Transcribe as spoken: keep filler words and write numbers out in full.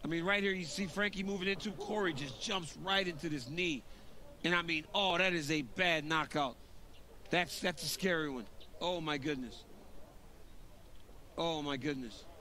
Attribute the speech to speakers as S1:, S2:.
S1: mean, right here, you see Frankie moving into, Cory just jumps right into this knee. And I mean, oh, that is a bad knockout. That's, that's a scary one. Oh, my goodness. Oh, my goodness.